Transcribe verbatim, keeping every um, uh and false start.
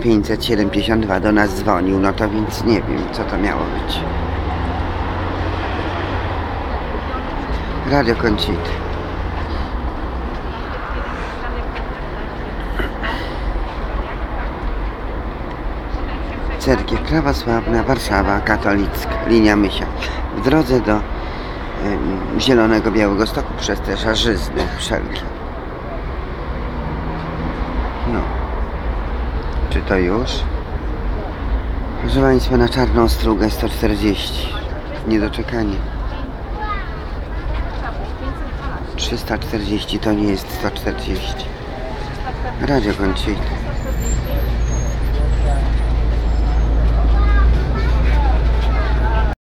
pięćset siedem pięćdziesiąt dwa do nas dzwonił, no to więc nie wiem, co to miało być. Radio Conchity. Cerkiew Prawosławna, Warszawa, katolicka, linia Mysia. W drodze do y, Zielonego Białegostoku przez te szarzyzny wszelkie. No. Czy to już? Proszę Państwa, na Czarną Strugę sto czterdzieści. Niedoczekanie. trzysta czterdzieści to nie jest sto czterdzieści. Radio Conchity.